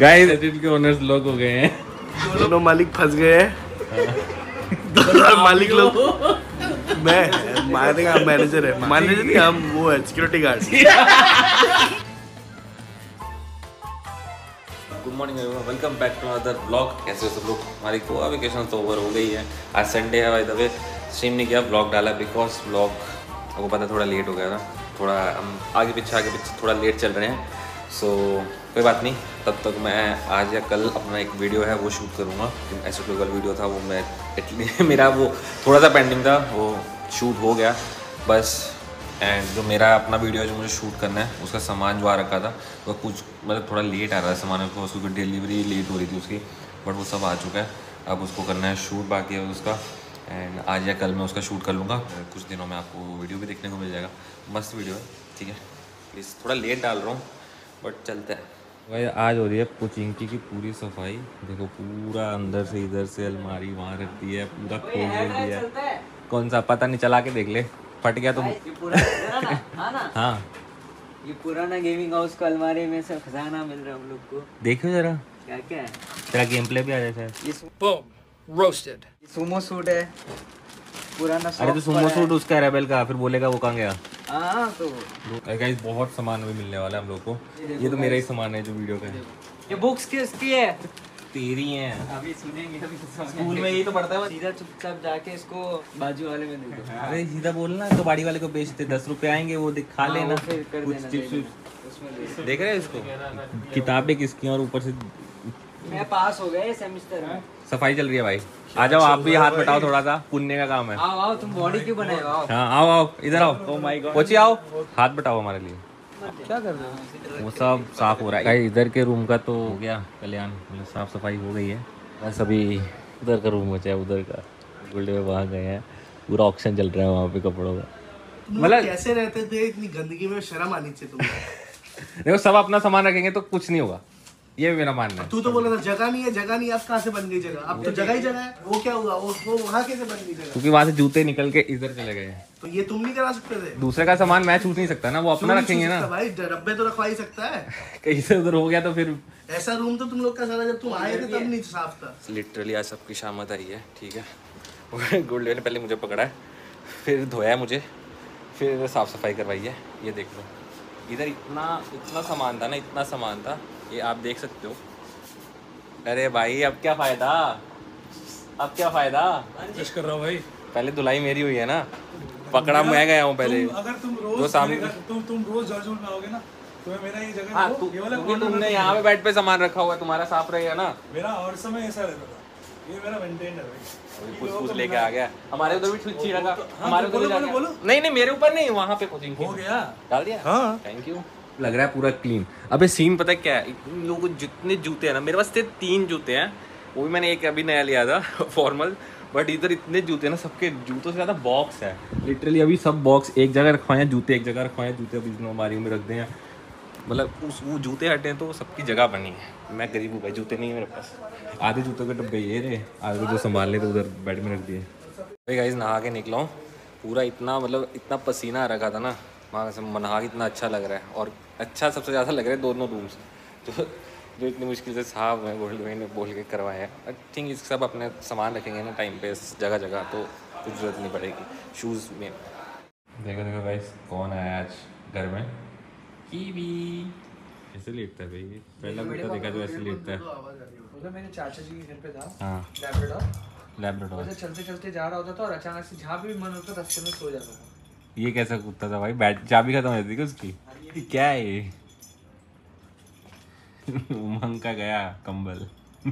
Guys के owners लोग हो गए हैं, दोनों मालिक फंस गए हैं। दोनों मालिक लोग, मैं मैनेजर है, मैनेजर नहीं, हम वो है security guard. Good morning everyone, welcome back to another blog. कैसे हो सब लोग? हमारी गोवा वेकेशन तो ओवर हो गई है। आज संडे है, बाय द वे स्ट्रीम नहीं किया, ब्लॉग डाला बिकॉज ब्लॉग आपको पता थोड़ा लेट हो गया था। थोड़ा हम आगे पीछे थोड़ा लेट चल रहे हैं। सो कोई बात नहीं, तब तक मैं आज या कल अपना एक वीडियो है वो शूट करूँगा। ऐसा कोई वीडियो था वो मैं एटलीस्ट मेरा वो थोड़ा सा पेंडिंग था, वो शूट हो गया बस। एंड जो मेरा अपना वीडियो है जो मुझे शूट करना है, उसका सामान जो आ रखा था वो कुछ मतलब थोड़ा लेट आ रहा है सामान को, उसकी डिलीवरी लेट हो रही थी उसकी, बट वो सब आ चुका है। अब उसको करना है शूट, बाकी है उसका। एंड आज या कल मैं उसका शूट कर लूँगा। कुछ दिनों में आपको वीडियो भी देखने को मिल जाएगा, मस्त वीडियो है, ठीक है। प्लीज़ थोड़ा लेट डाल रहा हूँ बट चलते हैं। भाई आज हो रही है पुचिंकी की पूरी सफाई। देखो पूरा अंदर से इधर से अलमारी वहाँ रख दी है, पूरा खोल दिया है। कौन सा पता नहीं, चला के देख ले, फट गया तुम। हाँ ये पुराना गेमिंग हाउस का अलमारी में से खजाना मिल रहा है हम लोग को। देखो जरा क्या क्या है, तेरा गेम प्ले भी आ जाता है। ये रोस्टेड सुमो सूट है पुराना। अरे तो सुमो सूट उसका रेबेल का, फिर बोलेगा वो कहाँ गया। हाँ तो गाइस बहुत सामान भी मिलने वाला है हम लोग को। ये तो मेरा ही सामान है जो वीडियो का है। ये बुक्स किसकी है? तेरी हैं। अभी सुनेंगे, अभी स्कूल में यही तो पढ़ता है। सीधा चुपचाप जाके इसको बाजू वाले में दे दो। अरे सीधा बोलना, तो बाड़ी वाले को बेचते 10 रुपए आएंगे, वो खा लेना। फिर कर कुछ देना, चिप्स उसमें देख रहे हैं इसको, किताबें किसकी और ऊपर से मैं पास हो गया सेमेस्टर में। सफाई चल रही है भाई। आ जाओ आप भी, हाथ बटाओ, थोड़ा सा पुण्य का काम है। आओ आओ, तुम बॉडी क्यों बनाए हो? आओ हाँ आओ आओ, इधर आओ। ओ माय गॉड, कोची आओ, हाथ बटाओ हमारे लिए। क्या कर रहे हो? वो सब साफ हो रहा है। इधर के रूम का तो हो गया कल्याण, मतलब साफ सफाई हो गई है। बस अभी उधर का रूम बचा है, उधर का गोल्डे में वहाँ गए हैं, पूरा ऑक्शन चल रहा है वहाँ पे कपड़ों का। मतलब कैसे रहते थे इतनी गंदगी में? शर्म आनी चाहिए तुम्हें। देखो सब अपना सामान रखेंगे तो कुछ नहीं होगा, ये मेरा मानना है। तू तो बोला था जगह नहीं है, जगह नहीं, अब कहाँ से बन गई जगह? अब तो जगह ही जगह है। वो क्या हुआ, वो वहाँ कैसे बन गई जगह? क्योंकि वहाँ से जूते निकल के इधर चले गए। तो ये तुम नहीं करा सकते थे? दूसरे का सामान मैं छूट नहीं सकता ना, वो अपना रखेंगे ना भाई। डब्बे तो रखवा ही सकता है। कहीं से उधर हो गया तो फिर ऐसा रूम तो तुम लोग का सारा जब तुम आए थे तब नहीं साफ था। लिटरली आज सबकी शामत आई है, ठीक है। गोल्डे ने पहले मुझे पकड़ा है, फिर धोया है मुझे, फिर साफ सफाई करवाई है। ये देख लो, इधर इतना सामान था ना, इतना सामान था, ये आप देख सकते हो। अरे भाई अब क्या फायदा, अब क्या फायदा कर रहा हूँ भाई। पहले धुलाई मेरी हुई है ना, पकड़ा मैं गया हूँ पहले। अगर तुम रोज जो सामने तुम रोज जॉर्ज में आओगे ना, तो मेरा ये जगह हाँ, ये वाला क्योंकि तुमने यहाँ पे बेड पे सामान रखा हुआ है, तुम्हारा साफ रहेगा ना। मेरा और समय ऐसा रहता था, ये मेरा मेंटेन है भाई। कुछ लेके आ गया, हमारे उधर भी छुच्छी रखा, हमारे उधर बोलो, बोलो। नहीं मेरे ऊपर नहीं, वहाँ पे कुछ हो गया, डाल दिया। हाँ थैंक यू। लग रहा है पूरा क्लीन। अबे सीन पता है क्या है, इन लोगों को जितने जूते हैं ना, मेरे पास 3 जूते हैं, वो भी मैंने एक अभी नया लिया था फॉर्मल, बट इधर इतने जूते हैं ना, सबके जूतों से ज़्यादा बॉक्स है। लिटरली अभी सब बॉक्स एक जगह रखवाए हैं, जूते एक जगह रखवाए हैं, जूते अभी अलमारी में रख दें हैं। मतलब वो जूते हटे हैं तो सबकी जगह बनी है। मैं गरीब हूँ भाई, जूते नहीं है मेरे पास। आधे जूतों के डब्बे ये रहे, आधे जो संभालने थे उधर बेड में रख दिए। भाई गाइस नहा के निकला हूँ, पूरा इतना पसीना आ रखा था ना, वहाँ से नहा के इतना अच्छा लग रहा है। और अच्छा सबसे ज़्यादा लग रहा है दोनों रूम्स जो इतनी मुश्किल से साफ है, गोल्ड ने बोल के करवाए हैं। आई थिंक इस सब अपने सामान रखेंगे ना टाइम पे जगह जगह, तो कुछ ज़रूरत नहीं पड़ेगी शूज़ में। देखो गाइस कौन आया आज घर में। कीवी ऐसे लेटता है भाई, पहला कुत्ता देखा तो ऐसे लेटता है। उधर मेरे चाचा जी के घर पे था। हाँ लैब्राडोर। उधर चलते चलते जा रहा होता था और अचानक से जहाँ भी मन होता रास्ते में सो जाता था। ये कैसा कुत्ता था भाई? बैट चाबी खत्म हो जाती थी उसकी। ये क्या है ये? उमंग का गया कंबल।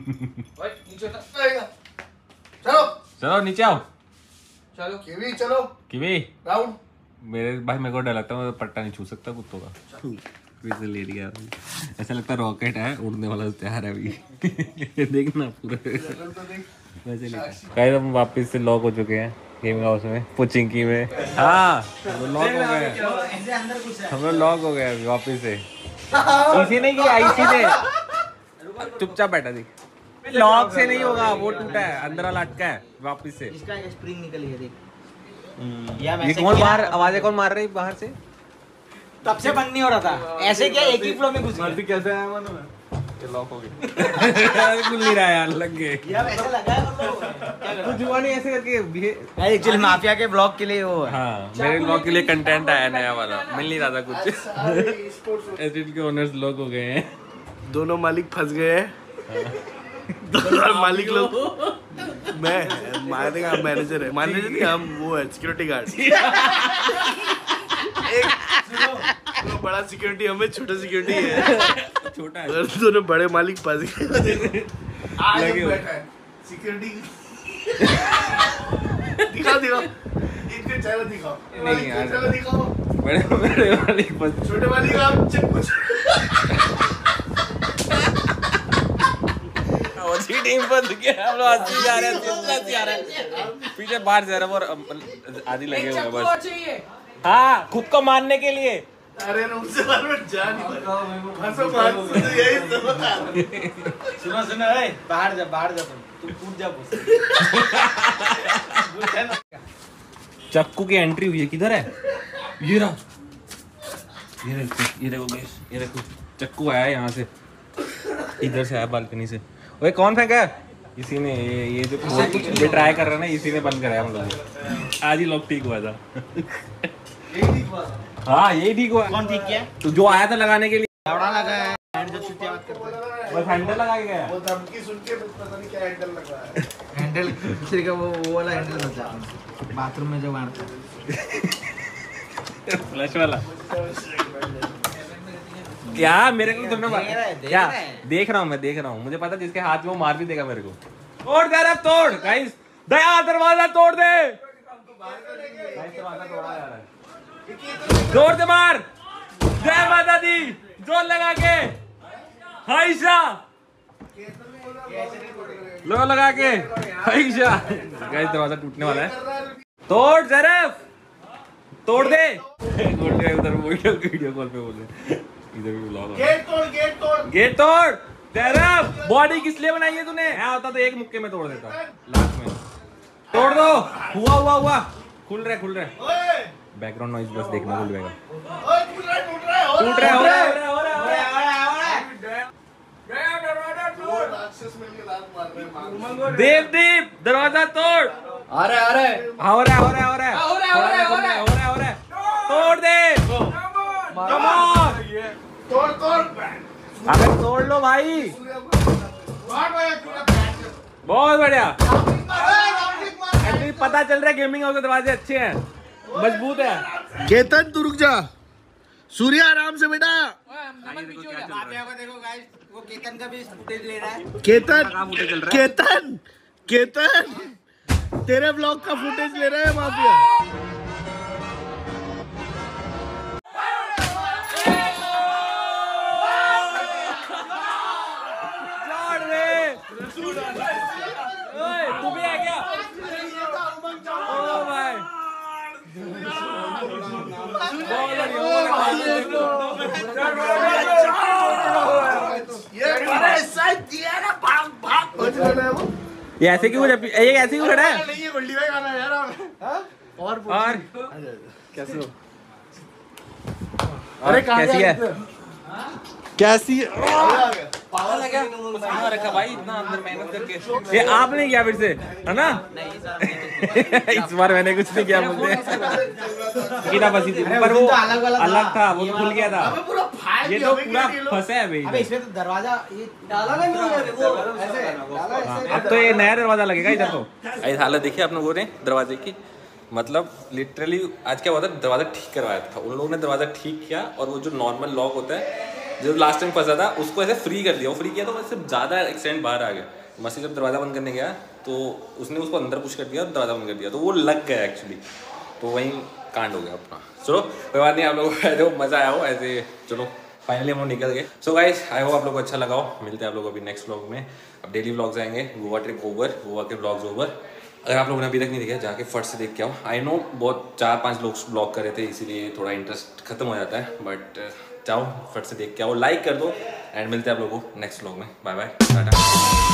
चलो नीचे आओ, चलो कीवी, चलो कीवी राउंड। मेरे भाई मेरे को डर लगता है, मैं पट्टा नहीं छू सकता कुत्तों का। वैसे लेट गया, ऐसा लगता है रॉकेट है उड़ने वाला, तैयार है अभी। देखना पूरा वैसे लेट। हम वापस से लॉक हो चुके हैं गेमिंग हाउस में, पुचिंकी में। हाँ लॉक हो गए, हम लोग लॉक हो गए वापस से। इसी ने किया, इसी ने। चुपचाप बैठा थी, लॉक से नहीं होगा, वो टूटा है, अंदर वाला अटका है वापस से। इसका एक स्प्रिंग निकली है देख। ये कौन बाहर आवाजें कौन मार रही बाहर से? तब से बंद नहीं हो रहा था, ऐसे क्या एक ही फ्लो में घुस गया। कैसे आया मन में? ये लॉक हो गया। खुल नहीं रहा यार, लग गए यार ऐसा लगा है मतलब क्या कर कुछ हुआ नहीं ऐसे करके यार एक्चुअली माफिया के ब्लॉग के लिए वो है। हाँ, मेरे ब्लॉग के लिए कंटेंट आया नया वाला, मिल नहीं रहा था कुछ। एसिड के ओनर्स लोग हो गए हैं, दोनों मालिक फंस गए हैं। दोनों मालिक लोग, मैं मायने का मैनेजर है, मैनेजर नहीं हम वो है सिक्योरिटी गार्ड। एक बड़ा सिक्योरिटी हमें, छोटा सिक्योरिटी है, छोटा है। और दोनों बड़े मालिक फंस गए। आज लगे हम बैठा है सिक्योरिटी। दिखाओ दिखाओ इनके चेहरा दिखाओ, नहीं यार। चेहरा दिखाओ। बड़े बड़े मालिक बस, छोटे मालिक आप कुछ अच्छी टीम बन गया। हम लोग अच्छी जा रहे हैं, पीछे बाहर जा रहा है और आदि लगे हुए हैं बस। हाँ, खुद को मारने के लिए। अरे उनसे बार जा नहीं पा हंसो बात सुनो, यही तो बता सुनो सुनो ए बाहर जा तुम कूद जा बस। चक्कू की एंट्री हुई है, किधर है? ये रहा, ये देखो चक्कू आया है यहाँ से, इधर से आया बालकनी से। ओए कौन फेंका है? इसी ने, ये जो कुछ ट्राई कर रहा है ना, इसी ने बंद कराया हम लोग। आज ही लोग ठीक हुआ था। हाँ यही ठीक हुआ। कौन ठीक किया? तो जो आया था लगाने के लिए, दौड़ा लगा है हैंड जब छुट्टियां मत करते बस हैंडल लगा के गया। वो धमकी सुन के पता नहीं क्या हैंडल लग रहा है। हैंडल दूसरे का वो वाला हैंडल बचा बाथरूम में जो मारता फ्लश वाला। क्या मेरे को तुमने क्या देख रहा हूँ, मुझे पता जिसके हाथ में वो मार भी देगा मेरे को। तोड़ दे रहा, तोड़ गाइस, दया दरवाजा तोड़ दे। दरवाजा तोड़ा जा रहा है, जोर से मार। जय माता दी, जोर लगा के, हाइशा लो लगा के, हाइशा। गाइस दरवाजा टूटने वाला है, तोड़ जरफ, तोड़ दे। उधर वीडियो कॉल पे बोल रहे, इधर भी ब्लॉग। गेट तोड़ जरफ। बॉडी किस लिए बनाई है तूने? यहाँ होता तो एक मुक्के में तोड़ देता, लास्ट में। तोड़ दो। हुआ खुल रहे। बैकग्राउंड नॉइज बस देखना भूल जाएगा। टूट रहा है। देवदीप दरवाजा तोड़। आ रहा है हो रहा है। तोड़ दे। कम ऑन, तोड़ अबे तोड़ लो भाई। बहुत बढ़िया। एटलीस्ट पता चल रहा है गेमिंग हाउस के दरवाजे अच्छे हैं, मजबूत है। केतन तू रुक जा, सूर्या आराम से बेटा। देखो गाइस वो केतन का भी फुटेज ले रहा है। केतन तेरे ब्लॉग का फुटेज ले रहे हैं माफिया। तू भी आ गया? ओ भाई ये ऐसे क्यों खड़ा है? और कैसे हो? अरे कैसी है? कैसी पागल है क्या? पसीना रखा भाई इतना अंदर मेहनत करके। ये आपने किया फिर से, है ना? इस बार मैंने कुछ नहीं किया बोलते। कितना फंसी थी पर वो अलग था, वो खुल गया था। ये तो पूरा फंसा है भाई। अबे इसमें तो दरवाजा ये डाला नहीं है वो ऐसे डाला ऐसे। अब तो ये नया दरवाजा लगेगा इधर। तो ऐसी हालत देखी आप लोगों ने दरवाजे की, मतलब लिटरली आज क्या हुआ था, दरवाजा ठीक करवाया था उन लोगों ने। दरवाजा ठीक किया और वो जो नॉर्मल लॉक होता है जो लास्ट टाइम फंसा था उसको ऐसे फ्री कर दिया। वो फ्री किया तो वैसे ज़्यादा एक्सटेंड बाहर आ गया। मसी जब दरवाज़ा बंद करने गया तो उसने उसको अंदर पुश कर दिया और दरवाज़ा बंद कर दिया, तो वो लग गया एक्चुअली। तो वहीं कांड हो गया अपना। चलो कोई बात नहीं, आप लोगों को मज़ा आया हो ऐसे। चलो फाइनली हम लोग निकल गए। सो गाइस आई होप आप लोगों को अच्छा लगा हो। मिलते हैं आप लोगों को अभी नेक्स्ट व्लॉग में। अब डेली व्लॉग्स आएंगे। गोवा ट्रिप ओवर, गोवा के व्लॉग्स ओवर। अगर आप लोगों ने अभी तक नहीं देखा जाके फट से देख के आओ। आई नो बहुत 4-5 लोग ब्लॉग कर रहे थे इसीलिए थोड़ा इंटरेस्ट खत्म हो जाता है, बट जाओ फट से देख के आओ, लाइक कर दो एंड मिलते हैं आप लोगों को नेक्स्ट व्लॉग में। Bye bye, Tata.